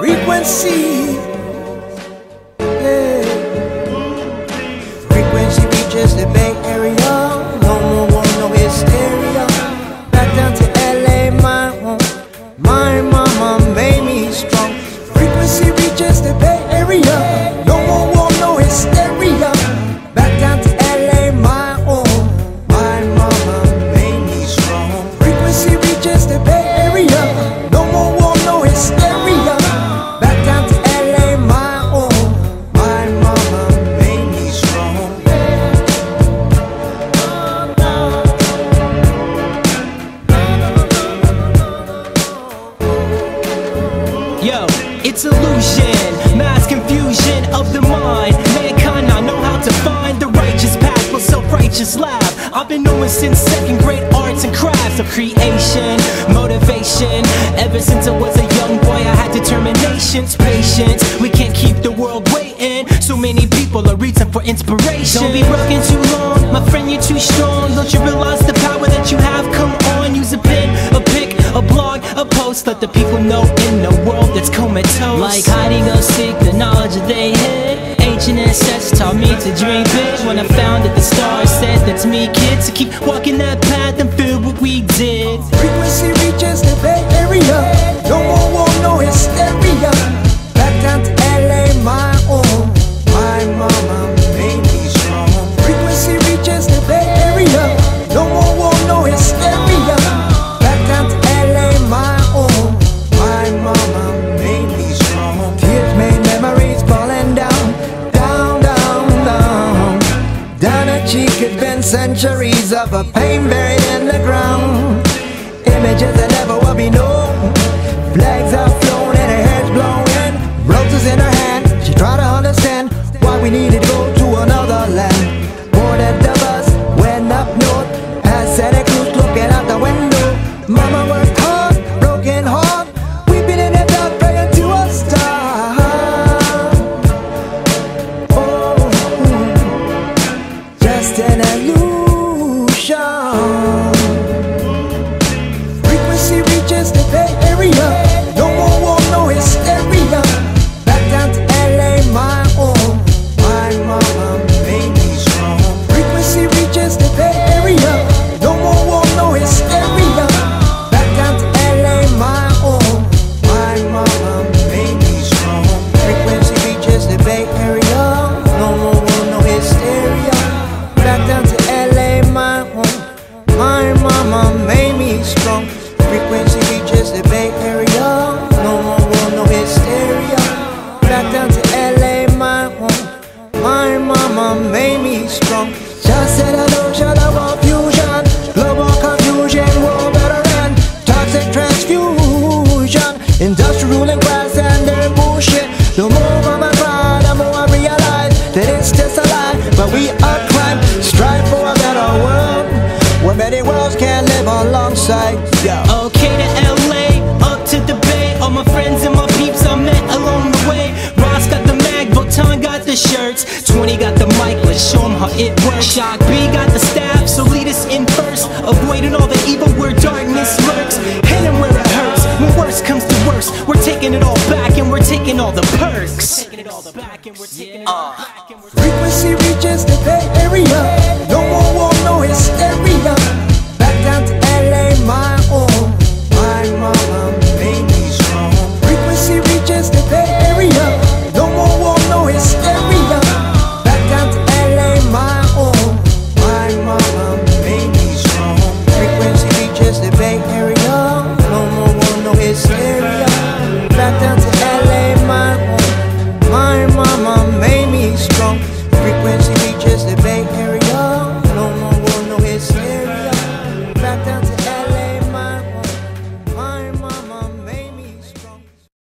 frequency. Yeah. Frequency reaches the Bay Area. No more want no hysteria. Back down to LA, my home. My mama made me strong. Frequency reaches the Bay Area. No more want no hysteria. Back down to LA, my home. My mama made me strong. Frequency reaches the Bay Area. No more want no hysteria. Back down to LA, my home. My mama made me strong. Yo, it's illusion, mass confusion of the mind. Mankind now know how to find the righteous path for self-righteous laugh. I've been knowing since second grade arts and crafts of creation, motivation. Ever since I was a young boy, I had determinations, patience. We can't keep the world waiting. So many people are reaching for inspiration. Don't be rocking too long, my friend, you're too strong. Don't you realize the power that you have? Come on, use a pen, a pick, a blog, a post. Let the people know in the world that's comatose. Like hiding or seek the knowledge that they hid. Ancient ancestors taught me to dream big. When I found that the stars said that's me, kids. So keep walking that path and feel what we did. Frequency reaches the Bay Area. No more want no hysteria. Back down to LA, my home. My mama made me strong. Frequency reaches the Bay Area. No more want no hysteria. Back down to LA, my home. My mama made me strong. Tears made memories falling down, down, down, down. Down a cheek had been centuries of a pain buried in the ground. Images that never will be known. Flags are flown and her hair's blowing. Roses in her hand. She tried to understand why we needed to go to another land. Boarded the bus, went up north, past Santa Cruz, looking out the window. Mama worked hard, broken heart, weeping in the dark, praying to a star. Oh, just an illusion. Frequency reaches the Bay Area. No more want no hysteria. Back down to LA, my home. My mama made me strong. Frequency reaches the Bay Area. No more want no hysteria. Back down to LA, my home. My mama made me strong. Frequency reaches the Bay Area. No more want no hysteria. Back down to LA, my home. My mama made me strong. Frequency reaches the Bay Area. No more want no hysteria. Back down to LA, my home. My mama made me strong. Just said hello, shut up, all fusion. Global confusion, world veteran. Toxic transfusion. Industrial ruling class and their bullshit. The more I cry, the more I realize that it's just a lie. But we are climb, strive for a better world where many worlds can live alongside. Okay to LA, up to the Bay. All my friends and my peeps I met along the way. Ross got the mag, Botan got the shirts. 20 got the mic, let's show them how it works. Shock B got the staff, so lead us in first. Avoiding all the evil where darkness lurks. Hit 'em where it hurts, when worst comes to worst. We're taking it all back and we're taking all the perks. Frequency reaches the Bay Area. No more want no hysteria. Back down to LA, my home. My mama made me strong. Frequency reaches the Bay Area. No more want no hysteria. Back down to LA, my home. My mama made me strong. Frequency reaches the Bay Area. No more want no hysteria. Back down to LA, my home. My mama made me strong. Frequency reaches the Bay